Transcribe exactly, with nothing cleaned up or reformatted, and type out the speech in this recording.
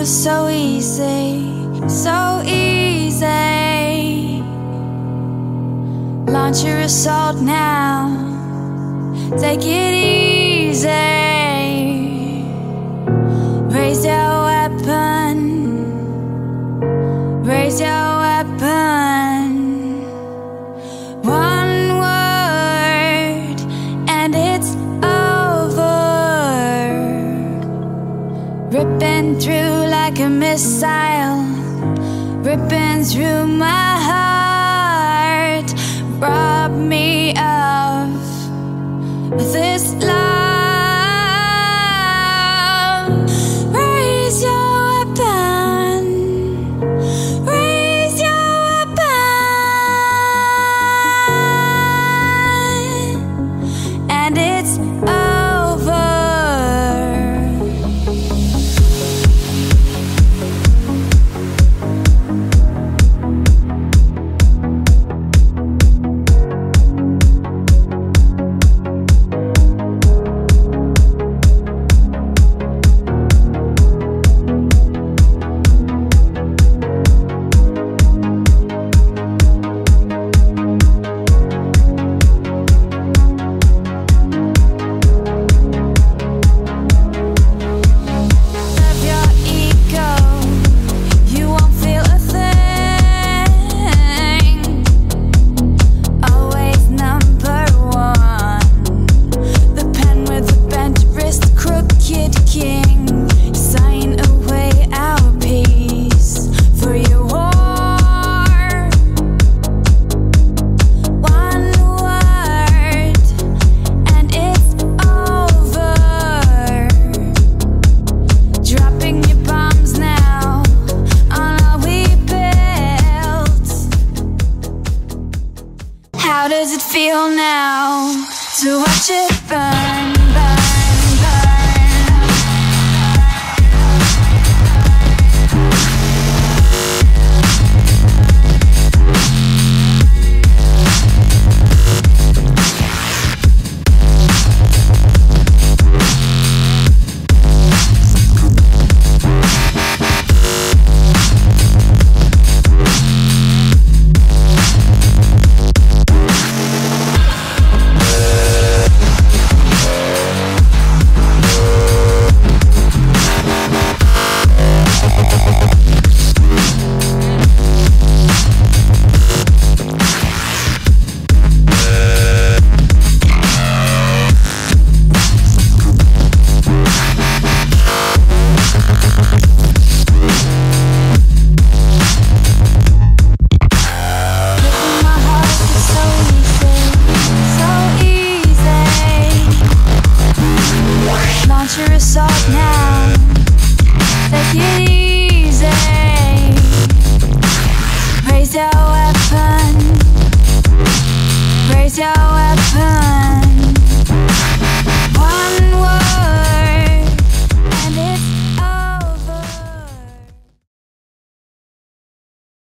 so easy, so easy. Launch your assault now, take it easy. Raise your weapon, raise your weapon. One word and it's over. Ripping through like a missile, ripping through my heart. Rob me of this love. Raise your weapon, raise your weapon, and it's over. How does it feel now to watch it burn, burn, your assault now, take it easy. Raise your weapon, raise your weapon.